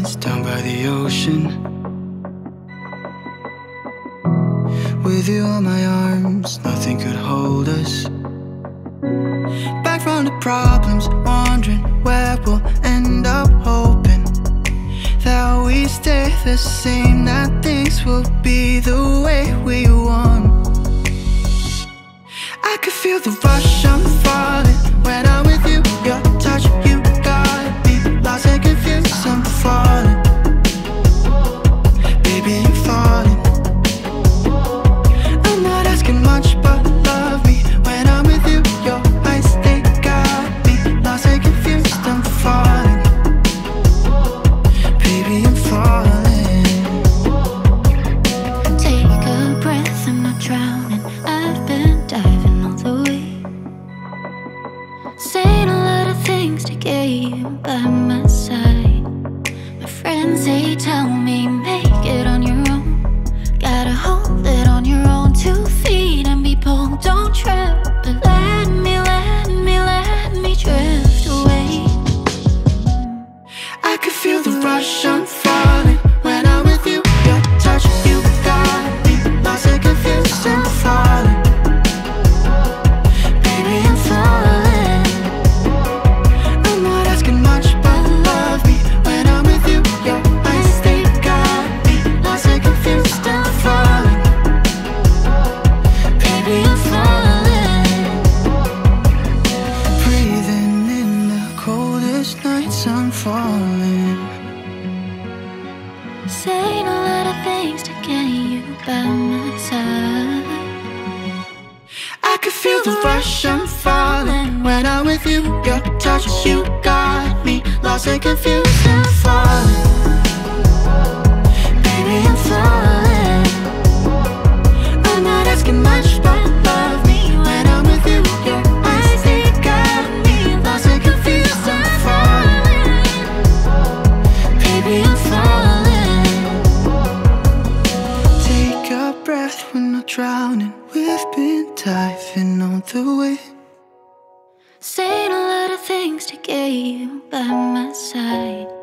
islands down by the ocean. With you on my arms, nothing could hold us. Back from the problems, wondering where we'll end up, hoping that we stay the same, that things will be the way we want. I could feel the rush, I'm falling when I'm with you. Your touch, you got me lost and confused, I'm falling. Baby, I'm falling. I'm not asking much, but love me when I'm with you. Your eyes, they got me lost and confused, I'm falling. Baby, I'm falling. Take a breath, I'm not drowning, I've been diving all the way. Saying a lot of things to get you by my side. My friends, they tell me make it on your own. Gotta hold it on your own 2 feet and be bold. Don't trip, but let me drift away. I could feel the rush, I'm falling when I'm with you. Your touch, you got me lost and confused, I'm falling. Baby, I'm falling. I'm not asking much, but love me when I'm with you. Your eyes, they got me lost and confused, I'm falling. Baby, I'm falling. Breathing in the coldest nights, I'm falling. Saying a lot of things to get you by my side. I could feel the rush, I'm falling when I'm with you. Your touch, you got me lost and confused, I'm falling. Baby, I'm falling. I'm not asking much, but love me when I'm with you. Your eyes, they got me lost and confused, I'm falling. Baby, I'm falling. Take a breath, we're not drowning, we've been diving all the way. Saying a lot of things to get you by my side.